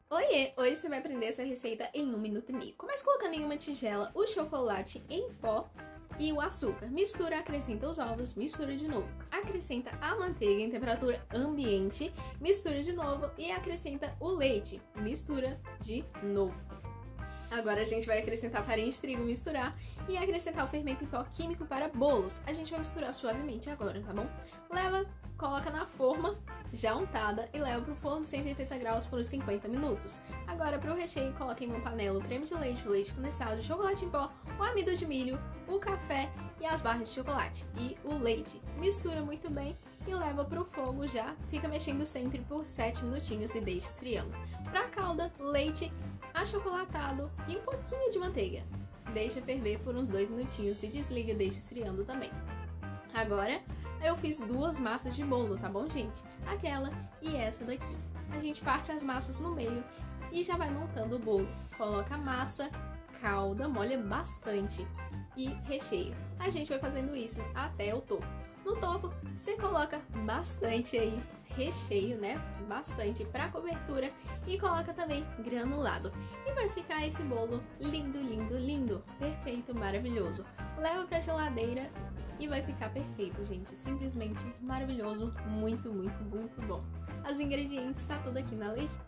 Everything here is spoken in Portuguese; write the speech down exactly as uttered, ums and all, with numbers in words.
Oiê! Hoje você vai aprender essa receita em um minuto e meio. Comece colocando em uma tigela o chocolate em pó e o açúcar. Mistura, acrescenta os ovos, mistura de novo. Acrescenta a manteiga em temperatura ambiente, mistura de novo e acrescenta o leite. Mistura de novo. Agora a gente vai acrescentar farinha de trigo, misturar e acrescentar o fermento em pó químico para bolos. A gente vai misturar suavemente agora, tá bom? Leva, coloca na forma já untada e leva para o forno cento e oitenta graus por cinquenta minutos. Agora para o recheio, coloque em uma panela o creme de leite, o leite condensado, o chocolate em pó, o amido de milho, o café e as barras de chocolate e o leite. Mistura muito bem e leva para o fogo já. Fica mexendo sempre por sete minutinhos e deixa esfriando. Para a calda, leite achocolatado e um pouquinho de manteiga. Deixa ferver por uns dois minutinhos e desliga e deixa esfriando também. Agora eu fiz duas massas de bolo, tá bom, gente? Aquela e essa daqui. A gente parte as massas no meio e já vai montando o bolo. Coloca a massa, calda, molha bastante e recheio. A gente vai fazendo isso até o topo. No topo, você coloca bastante aí recheio, né? Bastante para cobertura e coloca também granulado. E vai ficar esse bolo lindo, lindo, lindo, perfeito, maravilhoso. Leva para geladeira e vai ficar perfeito, gente. Simplesmente maravilhoso, muito, muito, muito bom. Os ingredientes tá tudo aqui na legenda.